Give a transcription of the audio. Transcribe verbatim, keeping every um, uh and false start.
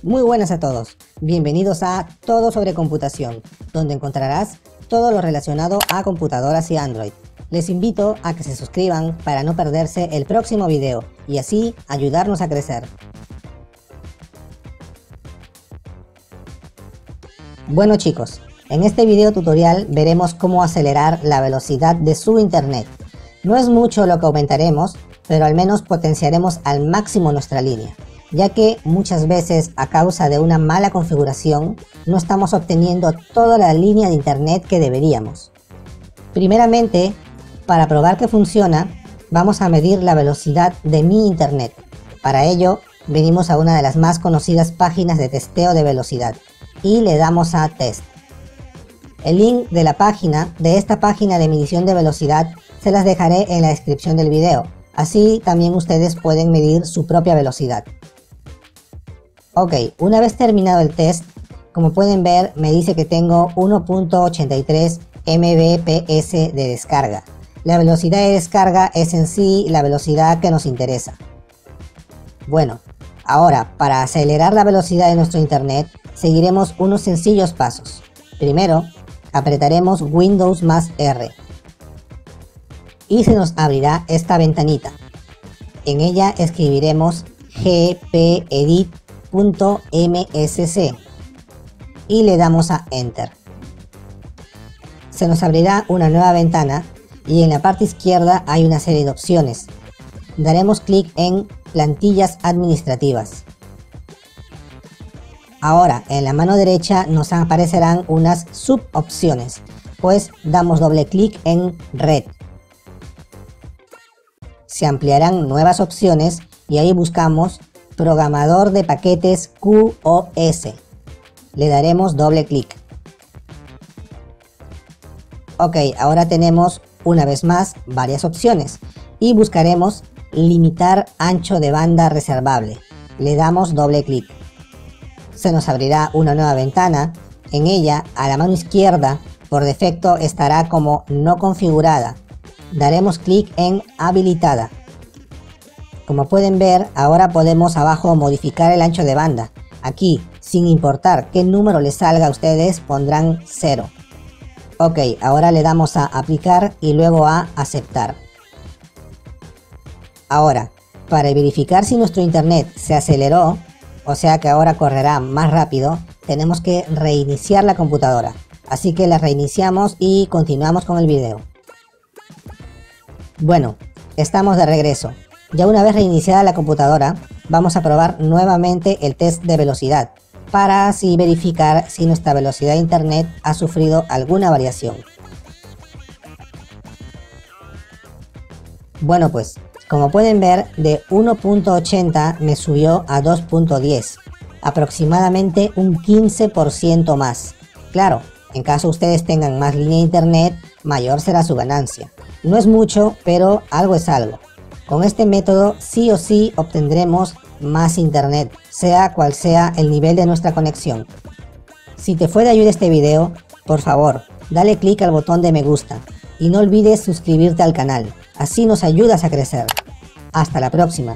Muy buenas a todos, bienvenidos a Todo sobre Computación, donde encontrarás todo lo relacionado a computadoras y Android. Les invito a que se suscriban para no perderse el próximo video y así ayudarnos a crecer. Bueno chicos, en este video tutorial veremos cómo acelerar la velocidad de su internet. No es mucho lo que aumentaremos, pero al menos potenciaremos al máximo nuestra línea, ya que muchas veces a causa de una mala configuración no estamos obteniendo toda la línea de internet que deberíamos. Primeramente, para probar que funciona, vamos a medir la velocidad de mi internet. Para ello, venimos a una de las más conocidas páginas de testeo de velocidad y le damos a Test. El link de la página, de esta página de medición de velocidad, se las dejaré en la descripción del video. Así también ustedes pueden medir su propia velocidad. Ok, una vez terminado el test, como pueden ver me dice que tengo uno punto ochenta y tres megabits por segundo de descarga. La velocidad de descarga es en sí la velocidad que nos interesa. Bueno, ahora para acelerar la velocidad de nuestro internet seguiremos unos sencillos pasos. Primero, apretaremos Windows más R y se nos abrirá esta ventanita. En ella escribiremos gpedit punto msc y le damos a Enter. Se nos abrirá una nueva ventana y en la parte izquierda hay una serie de opciones. Daremos clic en Plantillas administrativas. Ahora en la mano derecha nos aparecerán unas subopciones, pues damos doble clic en Red. Se ampliarán nuevas opciones y ahí buscamos Programador de paquetes Q o S. Le daremos doble clic. Ok, ahora tenemos una vez más varias opciones y buscaremos Limitar ancho de banda reservable. Le damos doble clic. Se nos abrirá una nueva ventana. En ella, a la mano izquierda, por defecto estará como no configurada. Daremos clic en Habilitada. Como pueden ver, ahora podemos abajo modificar el ancho de banda. Aquí, sin importar qué número les salga a ustedes, pondrán cero. Ok, ahora le damos a aplicar y luego a aceptar. Ahora, para verificar si nuestro internet se aceleró, o sea que ahora correrá más rápido, tenemos que reiniciar la computadora. Así que la reiniciamos y continuamos con el video. Bueno, estamos de regreso. Ya una vez reiniciada la computadora, vamos a probar nuevamente el test de velocidad, para así verificar si nuestra velocidad de internet ha sufrido alguna variación. Bueno pues, como pueden ver, de uno punto ochenta me subió a dos punto diez, aproximadamente un quince por ciento más. Claro, en caso ustedes tengan más línea de internet, mayor será su ganancia. No es mucho, pero algo es algo. Con este método sí o sí obtendremos más internet, sea cual sea el nivel de nuestra conexión. Si te fue de ayuda este video, por favor, dale clic al botón de me gusta y no olvides suscribirte al canal, así nos ayudas a crecer. Hasta la próxima.